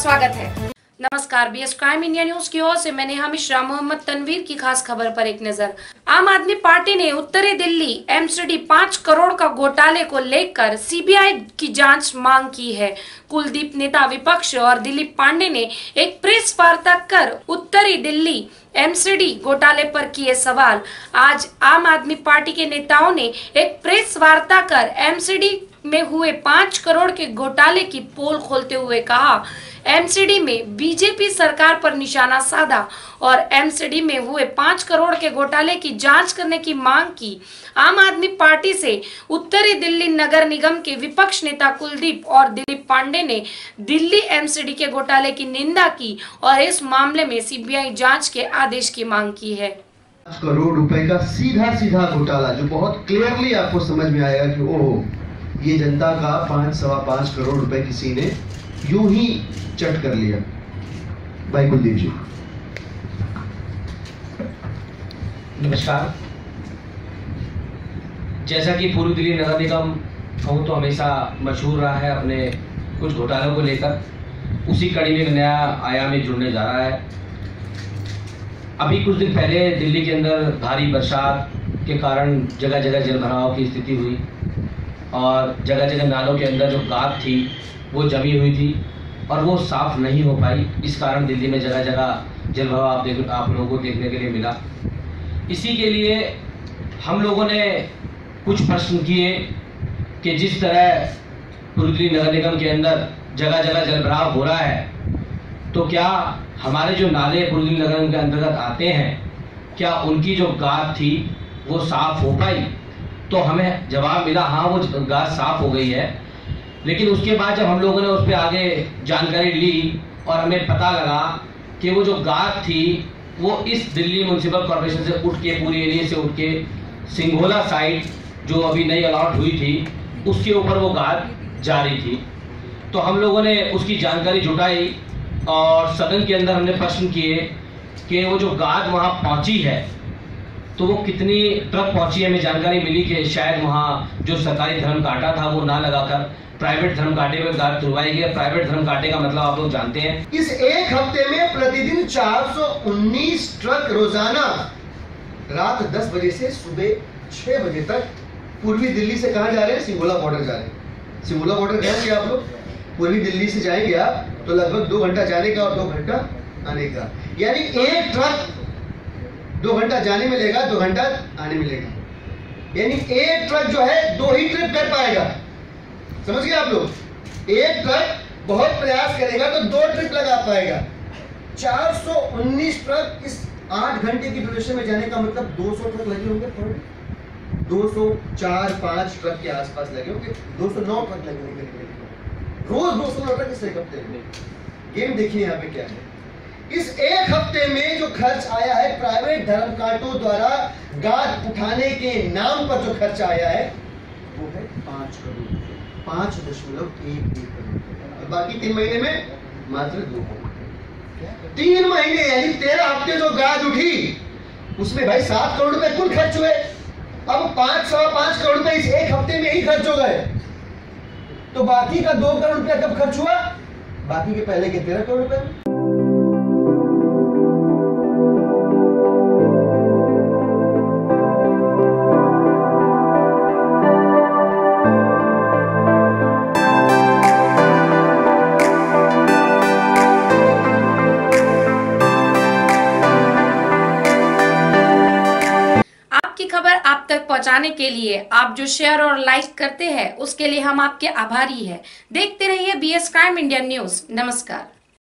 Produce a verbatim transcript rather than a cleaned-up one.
स्वागत है। नमस्कार, बीएस क्राइम इंडिया न्यूज की ओर से मैंने हमेशा मोहम्मद तनवीर की खास खबर पर एक नजर। आम आदमी पार्टी ने उत्तरी दिल्ली एमसीडी पाँच करोड़ का घोटाले को लेकर सीबीआई की जांच मांग की है। कुलदीप नेता विपक्ष और दिलीप पांडे ने एक प्रेस वार्ता कर उत्तरी दिल्ली एमसीडी घोटाले पर किए सवाल। आज आम आदमी पार्टी के नेताओं ने एक प्रेस वार्ता कर एमसीडी में हुए पाँच करोड़ के घोटाले की पोल खोलते हुए कहा, एमसीडी में बीजेपी सरकार पर निशाना साधा और एमसीडी में हुए पाँच करोड़ के घोटाले की जांच करने की मांग की। आम आदमी पार्टी से उत्तरी दिल्ली नगर निगम के विपक्ष नेता कुलदीप और दिलीप पांडे ने दिल्ली एमसीडी के घोटाले की निंदा की और इस मामले में सीबीआई जांच के आदेश की मांग की है। पाँच करोड़ रुपए का सीधा सीधा घोटाला जो बहुत क्लियरली आपको समझ में आएगा कि ओह, ये जनता का पांच सवा पांच करोड़ रुपए किसी ने यूं ही चट कर लिया। भाई कुलदीप जी। नमस्कार। जैसा कि पूर्वी दिल्ली नगर निगम कहूँ तो हमेशा मशहूर रहा है अपने कुछ घोटालों को लेकर, उसी कड़ी में एक नया आयाम में जुड़ने जा रहा है। अभी कुछ दिन पहले दिल्ली के अंदर भारी बरसात के कारण जगह जगह जलभराव की स्थिति हुई और जगह जगह नालों के अंदर जो गाद थी वो जमी हुई थी और वो साफ़ नहीं हो पाई। इस कारण दिल्ली में जगह जगह जलभराव आप देख आप लोगों को देखने के लिए मिला। इसी के लिए हम लोगों ने कुछ प्रश्न किए कि जिस तरह पूर्वी दिल्ली नगर निगम के अंदर जगह जगह जलभराव हो रहा है, तो क्या हमारे जो नाले पूर्वी दिल्ली नगर निगम के अंतर्गत आते हैं, क्या उनकी जो गाद थी वो साफ़ हो पाई? तो हमें जवाब मिला, हाँ वो गाद साफ़ हो गई है। लेकिन उसके बाद जब हम लोगों ने उस पर आगे जानकारी ली और हमें पता लगा कि वो जो गाद थी वो इस दिल्ली म्यूनसिपल कॉर्पोरेशन से उठ के, पूरे एरिया से उठ के सिंघोला साइड जो अभी नई अलॉट हुई थी उसके ऊपर वो गाद जारी थी। तो हम लोगों ने उसकी जानकारी जुटाई और सदन के अंदर हमने प्रश्न किए कि वो जो गाद वहाँ पहुँची है तो वो कितनी ट्रक पहुँची है। हमें जानकारी मिली कि शायद वहाँ जो सरकारी धर्म कांटा था वो ना लगाकर प्राइवेट धर्म कांटे में गाद तुड़वाई गई। प्राइवेट धर्म कांटे का मतलब आप लोग जानते हैं। इस एक हफ्ते में प्रतिदिन चार सौ उन्नीस ट्रक रोजाना रात दस बजे से सुबह छह बजे तक पूर्वी दिल्ली से कहां जा रहे हैं? सिंघोला बॉर्डर जा रहे हैं। सिंघोला बॉर्डर गए क्या आप लोग? पूर्वी दिल्ली से जाएंगे आप तो लगभग दो घंटा जाने का और दो घंटा आने का, यानी एक ट्रक दो घंटा जाने में लेगा, दो घंटा आने में लेगा, यानी एक ट्रक जो है दो ही ट्रिप कर पाएगा। समझ गए आप लोग? एक ट्रक बहुत प्रयास करेगा तो दो ट्रिप लगा पाएगा। चार सौ उन्नीस ट्रक इस आठ घंटे की ड्यूरेशन में जाने का मतलब दो सौ ट्रक लगे होंगे। दो सौ चार पांच ट्रक के आसपास लगे होंगे, दो सौ नौ ट्रक लगे होंगे रोज। दो सौ नौ ट्रक इस एक हफ्ते में। गेम देखिए यहाँ पे क्या है। इस एक हफ्ते में जो खर्च आया है प्राइवेट धर्म कांटों द्वारा गाद उठाने के नाम पर जो खर्च आया है वो है पांच करोड़, पांच दशमलव एक एक करोड़। बाकी तीन महीने में मात्र दो करोड़। तीन महीने यानी तेरह हफ्ते जो गाद उठी उसमें भाई सात करोड़ रुपए कुल खर्च हुए। अब पांच सवा पांच करोड़ रुपए इस एक हफ्ते में ही खर्च हो गए, तो बाकी का दो करोड़ रुपया कब खर्च हुआ? बाकी के पहले के तेरह करोड़ रुपए। खबर आप तक पहुंचाने के लिए आप जो शेयर और लाइक करते हैं उसके लिए हम आपके आभारी हैं। देखते रहिए बीएस क्राइम इंडिया न्यूज। नमस्कार।